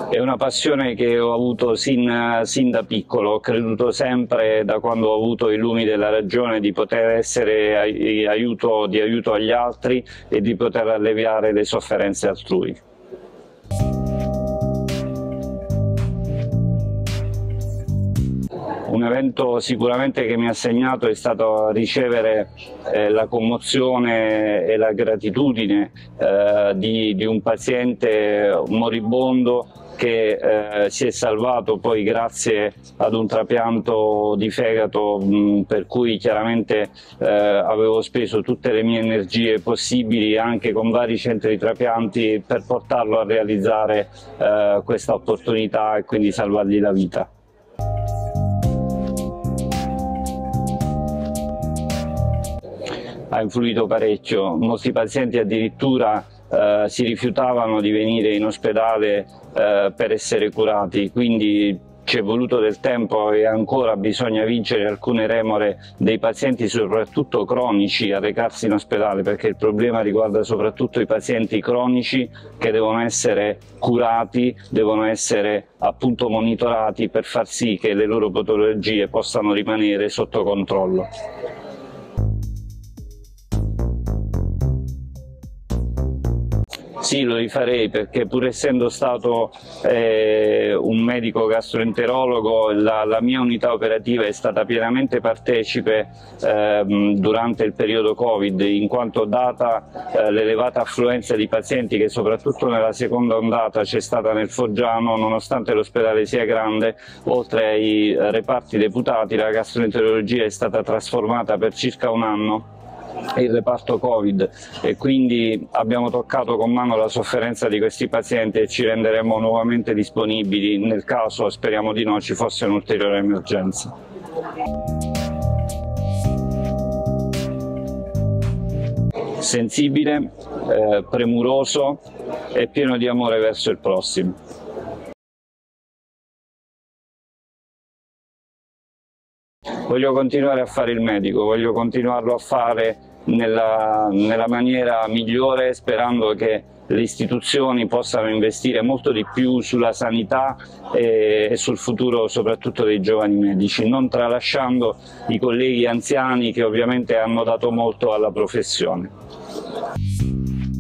È una passione che ho avuto sin da piccolo, ho creduto sempre, da quando ho avuto i lumi della ragione, di poter essere di aiuto agli altri e di poter alleviare le sofferenze altrui. Un evento sicuramente che mi ha segnato è stato ricevere la commozione e la gratitudine di un paziente moribondo che si è salvato poi grazie ad un trapianto di fegato, per cui chiaramente avevo speso tutte le mie energie possibili anche con vari centri di trapianti per portarlo a realizzare questa opportunità e quindi salvargli la vita. Ha influito parecchio, molti pazienti addirittura si rifiutavano di venire in ospedale per essere curati, quindi ci è voluto del tempo e ancora bisogna vincere alcune remore dei pazienti, soprattutto cronici, a recarsi in ospedale, perché il problema riguarda soprattutto i pazienti cronici che devono essere curati, devono essere appunto monitorati per far sì che le loro patologie possano rimanere sotto controllo. Sì, lo rifarei, perché pur essendo stato un medico gastroenterologo, la mia unità operativa è stata pienamente partecipe durante il periodo Covid, in quanto data l'elevata affluenza di pazienti che soprattutto nella seconda ondata c'è stata nel Foggiano, nonostante l'ospedale sia grande, oltre ai reparti deputati la gastroenterologia è stata trasformata per circa un anno il reparto Covid, e quindi abbiamo toccato con mano la sofferenza di questi pazienti e ci renderemo nuovamente disponibili nel caso, speriamo di no, ci fosse un'ulteriore emergenza. Sensibile, premuroso e pieno di amore verso il prossimo. Voglio continuare a fare il medico, voglio continuarlo a fare nella maniera migliore, sperando che le istituzioni possano investire molto di più sulla sanità e sul futuro soprattutto dei giovani medici, non tralasciando i colleghi anziani che ovviamente hanno dato molto alla professione.